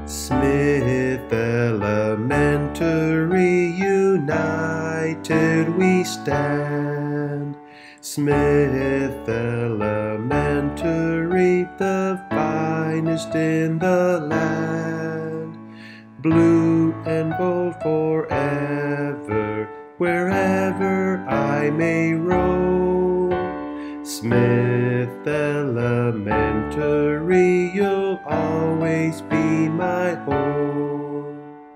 Smith Elementary, united we stand. Smith Elementary, the finest in the land. Blue and gold forever, wherever I may roam. Smith Elementary, you'll always be my home.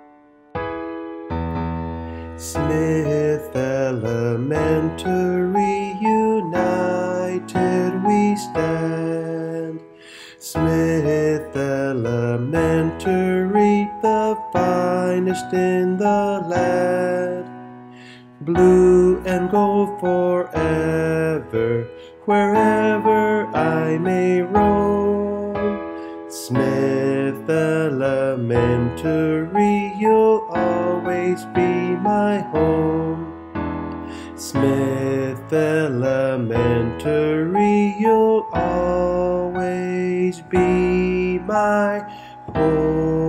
Smith Elementary, united we stand. Smith Elementary, the finest in the land. Blue and gold forever, wherever I may roam. Smith Elementary, you'll always be my home. Smith Elementary, you'll always be my home.